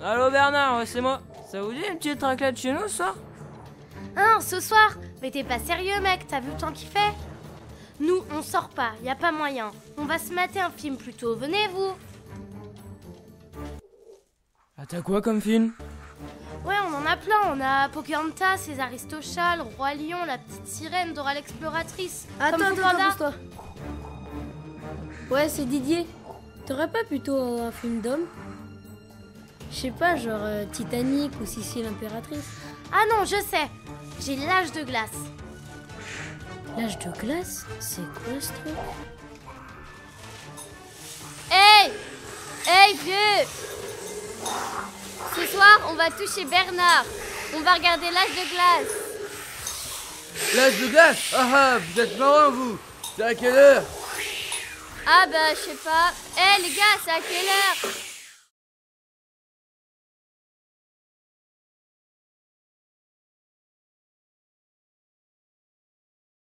Allô Bernard, ouais, c'est moi. Ça vous dit une petite raclette chez nous ce soir? Hein, ce soir? Mais t'es pas sérieux, mec, t'as vu le temps qu'il fait? Nous, on sort pas, y a pas moyen. On va se mater un film plutôt, venez vous. Ah t'as quoi comme film? Ouais, on en a plein, on a Pocahontas, les Aristochats, le Roi Lion, la petite sirène, Dora l'exploratrice. Attends, Panda. pousse-toi. Ouais, c'est Didier. T'aurais pas plutôt un film d'homme? Je sais pas, genre Titanic ou Sissi l'impératrice. Ah non, je sais, j'ai l'âge de glace. L'âge de glace? C'est quoi ce truc? Hey! Hey, vieux! Ce soir, on va toucher Bernard. On va regarder l'âge de glace. L'âge de glace? Ah ah, vous êtes marrants vous. C'est à quelle heure? Ah bah, je sais pas. Hey, les gars, c'est à quelle heure?